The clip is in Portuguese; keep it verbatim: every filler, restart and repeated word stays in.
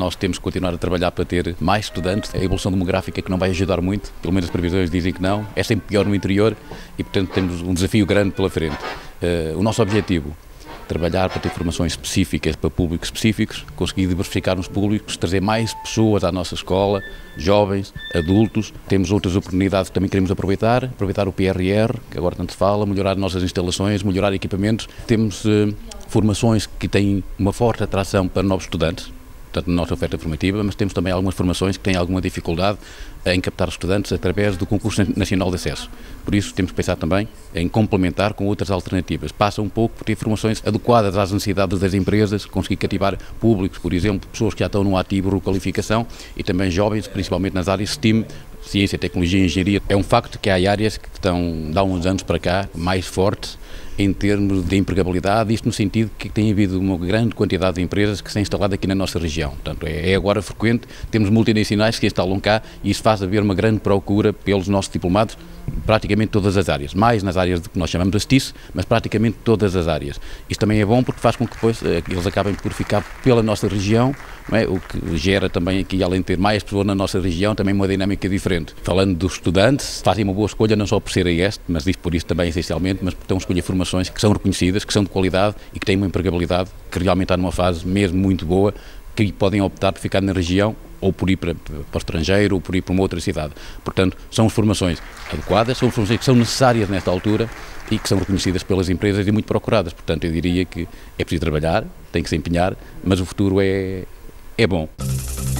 nós temos que continuar a trabalhar para ter mais estudantes. A evolução demográfica que não vai ajudar muito, pelo menos as previsões dizem que não, é sempre pior no interior e, portanto, temos um desafio grande pela frente. Uh, o nosso objetivo, trabalhar para ter formações específicas para públicos específicos, conseguir diversificar nos públicos, trazer mais pessoas à nossa escola, jovens, adultos. Temos outras oportunidades que também queremos aproveitar, aproveitar o P R R, que agora tanto se fala, melhorar nossas instalações, melhorar equipamentos. Temos uh, formações que têm uma forte atração para novos estudantes, portanto, na nossa oferta formativa, mas temos também algumas formações que têm alguma dificuldade em captar estudantes através do Concurso Nacional de Acesso. Por isso, temos que pensar também em complementar com outras alternativas. Passa um pouco por ter formações adequadas às necessidades das empresas, conseguir cativar públicos, por exemplo, pessoas que já estão no ativo de requalificação e também jovens, principalmente nas áreas STEAM, ciência, tecnologia e engenharia. É um facto que há áreas que estão, de há uns anos para cá, mais fortes em termos de empregabilidade, isto no sentido que tem havido uma grande quantidade de empresas que se têm instalado aqui na nossa região. Portanto, é agora frequente, temos multinacionais que se instalam cá e isso faz haver uma grande procura pelos nossos diplomados, praticamente todas as áreas, mais nas áreas de que nós chamamos de S T I C, mas praticamente todas as áreas. Isto também é bom porque faz com que depois eles acabem por ficar pela nossa região, não é? O que gera também aqui, além de ter mais pessoas na nossa região, também uma dinâmica diferente. Falando dos estudantes, fazem uma boa escolha não só por ser a este, mas isso por isso também essencialmente, mas porque estão a escolher formações que são reconhecidas, que são de qualidade e que têm uma empregabilidade que realmente está numa fase mesmo muito boa, que podem optar por ficar na região ou por ir para, para o estrangeiro ou por ir para uma outra cidade. Portanto, são formações adequadas, são formações que são necessárias nesta altura e que são reconhecidas pelas empresas e muito procuradas. Portanto, eu diria que é preciso trabalhar, tem que se empenhar, mas o futuro é, é bom.